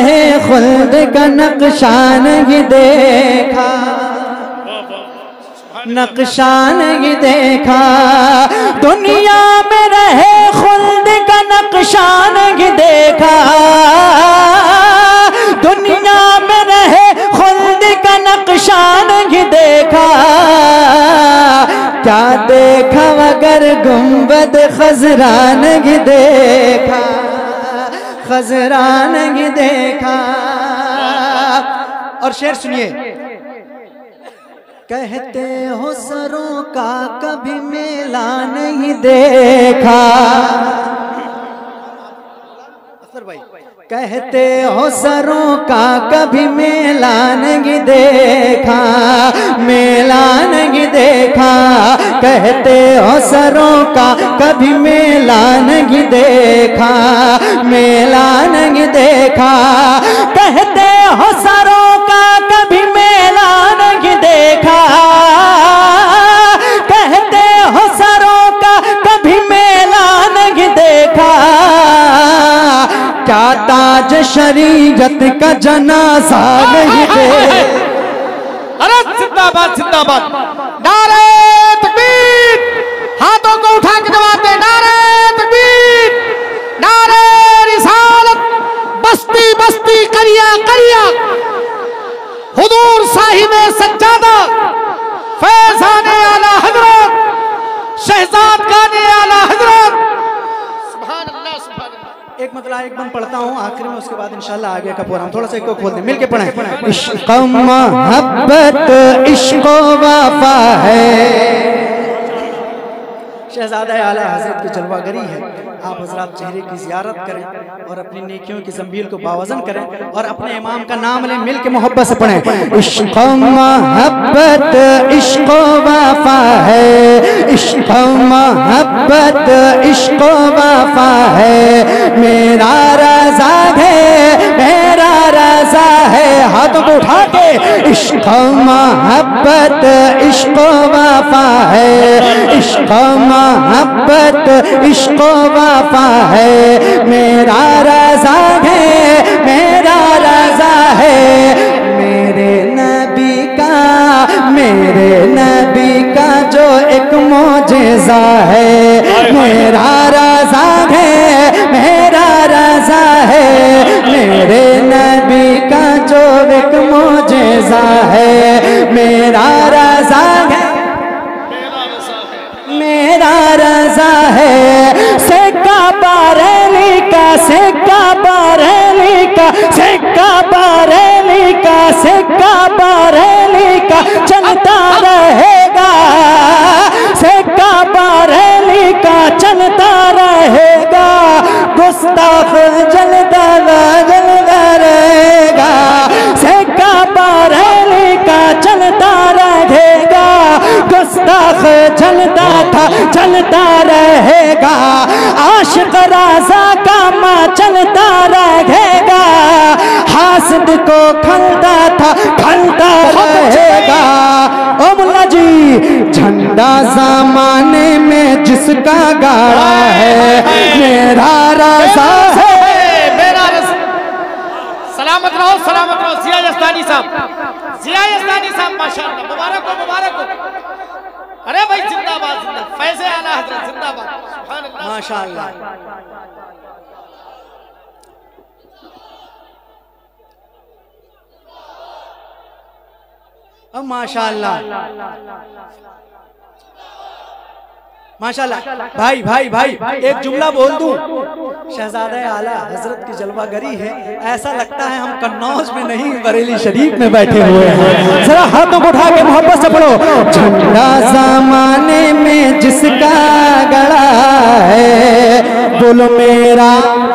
रहे खुल्द का नक्शा नहीं देखा, नक्शा नहीं देखा। दुनिया में रहे खुल्द का नक्शा नहीं देखा, दुनिया में रहे खुल्द का नक्शा नहीं देखा। क्या देखा मगर गुंबद खजरा नहीं देखा, खजरा नहीं देखा। और शेर सुनिए, कहते हो सरों का कभी मेला नहीं देखा, भाई कहते हो सरों का कभी मेला नहीं देखा, मेला नहीं देखा। कहते हो सरों का कभी मेला नहीं देखा, मेला नहीं देखा। कहते हो सरों का कभी मेला नहीं देखा, कहते हो सरों का कभी मेला नहीं देखा। क्या ताज शरीयत का जनाजा नहीं देखा। अरे जिंदाबाद जिंदाबाद, नारे तकबीर, हाथों को उठा के जवाब दे, नारे तकबीर, नारे रिसालत, बस्ती बस्ती करिया करिया, हुजूर साहिब सज्जादा, फैज़ाने आला हजरत, शहजाद गाने आला हजरत। सुभान अल्लाह सुभान अल्लाह। एक मतलब एक बंद पढ़ता हूँ आखिर में, उसके बाद इंशाल्लाह आगे का प्रोग्राम थोड़ा सा एक को खोल दें, मिल के पढ़ें। इश्क़ मोहब्बत इश्क़ वफ़ा है, शहज़ादा आला हज़रत की जलवागरी है। आप हज़रात चेहरे की ज़ियारत करें और अपनी नेकियों की ज़ंबील को बावज़न करें और अपने इमाम का नाम लें, मिल के मोहब्बत से पढ़ें। इश्क़ मोहब्बत इश्क़ वफ़ा है, इश्क़ मोहब्बत इश्क़ वफ़ा है। मेरा रज़ा है, मेरा रज़ा है। हाथों को उठा के, इश्क़ मोहब्बत इश्क़ वफ़ा है, इश्क़ मोहब्बत इश्क़ वफ़ा है। मेरा रज़ा है, मेरा रज़ा है। मेरे नबी का, मेरे नबी का जो एक मौजिज़ा है। मेरा रज़ा है, मेरा रज़ा है। मेरे नबी का जो एक मौजिज़ा है। मेरा रज़ा है, मेरा रज़ा है। सिक्का बरेली का, सिक्का बरेली का, सिक्का बरेली का, सिक्का बरेली का चलता रहेगा, सिक्का बरेली का चलता रहेगा। गुस्ताख जलता जलता रहेगा, सिक्का बरेली का चलता रहेगा। गुस्ताख जलता था चलता रहेगा, आशिक राजा का माँ चलता रहेगा। हासिद को खलता था खलता रहेगा। ओ मुल्ला जी, झंडा ज़माने में जिसका गाड़ा है, मेरा राजा है, मेरा रज़ा। सलामत रहो सलामत रहो। जिया यज़दानी साहब, जिया यज़दानी साहब माशाअल्लाह, मुबारक हो मुबारक हो। अरे भाई जिंदाबाद जिंदाबाद, फैज़े आला हज़रत जिंदाबाद। सुभान अल्लाह माशाअल्लाह। अब माशाअल्लाह माशाअल्लाह। भाई भाई भाई एक जुमला बोल दूं, शहजादा आला हजरत की जलवागरी है। ऐसा लगता है हम कन्नौज में नहीं बरेली शरीफ में बैठे हुए हैं। जरा हाथों को उठा के मोहब्बत से पढ़ो। झंडा ज़माने में जिसका गड़ा है, बोलो मेरा,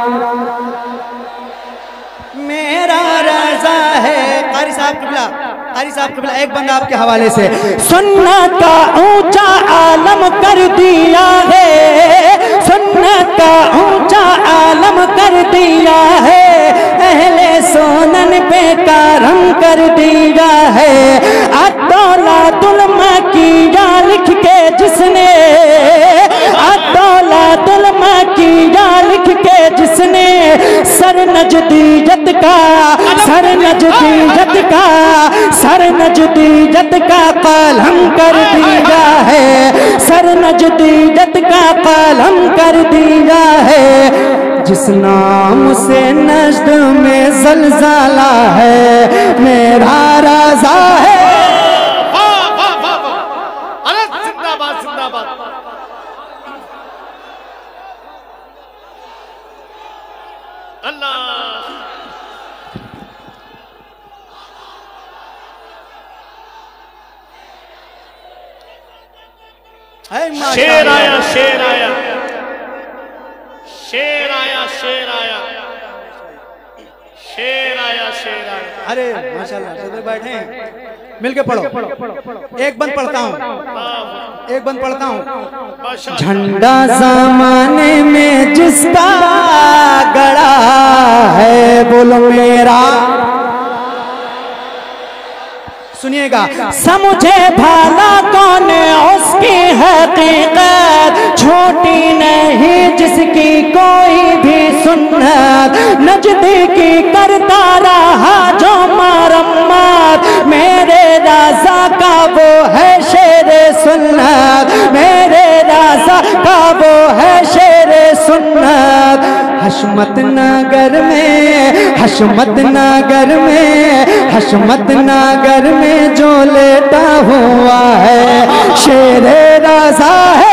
मेरा रज़ा है। कारी साहब किबला, कारी साहब किबला, एक बंदा आपके हवाले से। सुन्नत का ऊंचा आलम कर दिया है, सुन्नत का ऊंचा आलम कर दिया है। अहले सोनन पे करम कर दिया है। अदौलतुल मकीया लिख के जिसने, अदौलतुल मकीया लिख के जिसने सर नजदीजत का, सर नजदीजत का, सर नजदीजत का कलम कर दिया है, सर नजदीजत का कलम कर दिया है। जिस नाम से नज्द में ज़लज़ला है मेरा राज़ा है। वाह वाह वाह वाह, अरे जिंदाबाद जिंदाबाद। अल्लाह शेर आया, शेर आया, शेर आया, शेर आया, शेर आया, शेर आया। अरे माशाल्लाह, सब बैठे हैं, मिलके पढ़ो। एक बंद पढ़ता हूँ, एक बंद पढ़ता हूँ। झंडा ज़माने में जिसका गड़ा है बोलो मेरा, सुनिएगा, समझे भाला कौन उसकी हकीकत, छोटी नहीं जिसकी कोई भी सुन्नत, नज़दीकी करता रहा जो मरम्मत, मेरे राज़ा का वो है शेर सुन्नत, मेरे राज़ा का वो है शेर सुन्नत। हशमत नगर में, हशमत नगर में, हशमत नगर में जो लेटा हुआ है शेरे राज़ा है।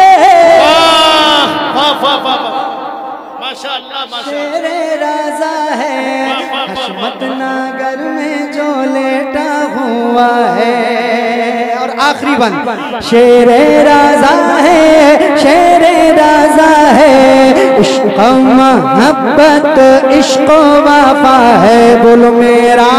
माशाअल्लाह, शेरे राज़ा है, हशमत नगर में जो लेटा हुआ है। और आखिरी बंद, शेरे राज़ा है, शेरे राज़ा है, इश्क़ मोहब्बत इश्क़ वफ़ा है बोलो मेरा,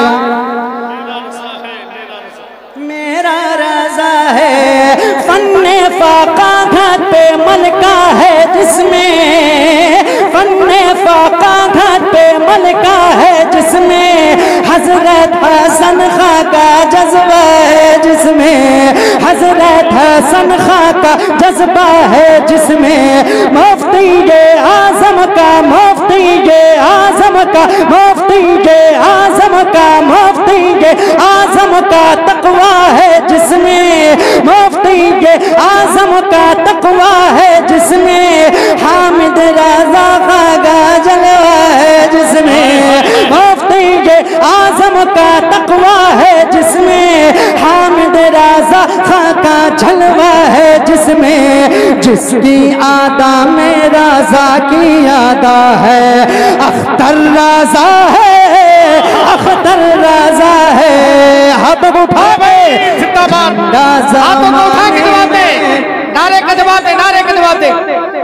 मेरा राज़ा है। फन्ने फाका घाट पे मलका है जिसमें, फन्ने फाका घाट पे मलका है जिसमें, हज़रत हसन खां का जज्बा है जिसमें, हज़रत हसन खां का जज्बा है जिसमें, मुफ्ती ये आज़म का, मुफ्ती ये आज़म का, मुफ्ती ये आज़म का, मुफ्ती ये आज़म का तक़वा है जिसमें, मुफ्ती ये आज़म का तक़वा है जिसमें, हामिद रज़ा खां का जलवा है जिसमें, मुफ्ती ये आज़म का तक़वा है जिसमें, हामिद रज़ा खां का जलवा है जिसमें, जिसकी आदा में राज़ा की आदा है, अख्तर राज़ा है, अख्तर राज़ा है। हाथों को उठा के जिंदाबाद, हाथों को उठा के जवाब दे, नारे का जवाब दे, नारे का जवाब दे।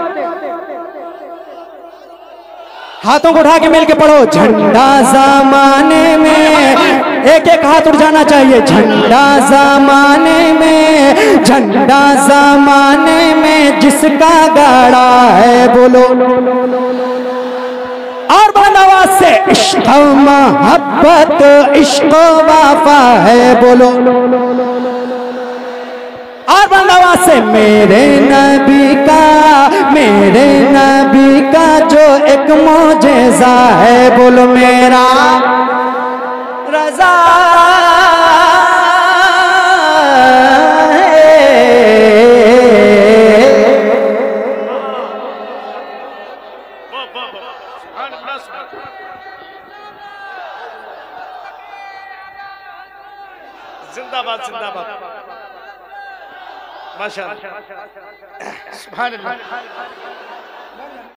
हाथों को उठा के मिल के पढ़ो। झंडा ज़माने में, एक एक हाथ उठ जाना चाहिए। झंडा ज़माने में, झंडा ज़माने में जिसका गाड़ा है बोलो, और बुलंद आवाज से, इश्क़ मोहब्बत इश्क़ वफ़ा है बोलो, और बुलंद आवाज से, मेरे नबी का, मेरे नबी का जो एक मोजेज़ा है बोलो मेरा रज़ा है। जिंदाबाद जिंदाबाद, माशाअल्लाह, सुभान अल्लाह।